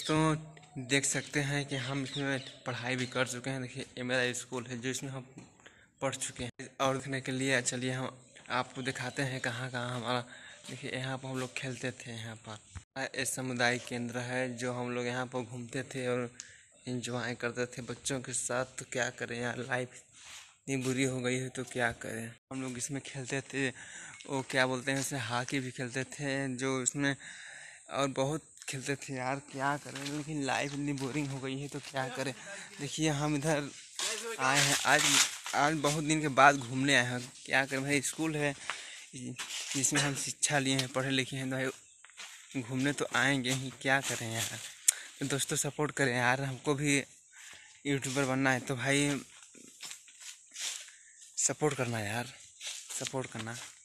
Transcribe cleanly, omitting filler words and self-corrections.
दोस्तों देख सकते हैं कि हम इसमें पढ़ाई भी कर चुके हैं। देखिए ये मेरा स्कूल है जो इसमें हम पढ़ चुके हैं। और देखने के लिए चलिए हम आपको दिखाते हैं कहाँ कहाँ हमारा। देखिए यहाँ पर हम लोग खेलते थे। यहाँ पर एक सामुदायिक केंद्र है जो हम लोग यहाँ पर घूमते थे और इंजॉय करते थे बच्चों के साथ। तो क्या करें यार, लाइफ इतनी बुरी हो गई है तो क्या करें। हम लोग इसमें खेलते थे, वो क्या बोलते हैं इसे, हॉकी भी खेलते थे जो इसमें, और बहुत खेलते थे यार। क्या करें, लेकिन लाइफ इतनी बोरिंग हो गई है तो क्या करें। देखिए हम इधर आए हैं आज बहुत दिन के बाद घूमने आए हैं। क्या करें भाई, स्कूल है जिसमें हम शिक्षा लिए हैं, पढ़े लिखे हैं, तो भाई घूमने तो आएंगे ही। क्या करें यार, तो दोस्तों सपोर्ट करें यार, हमको भी यूट्यूबर बनना है तो भाई सपोर्ट करना यार, सपोर्ट करना।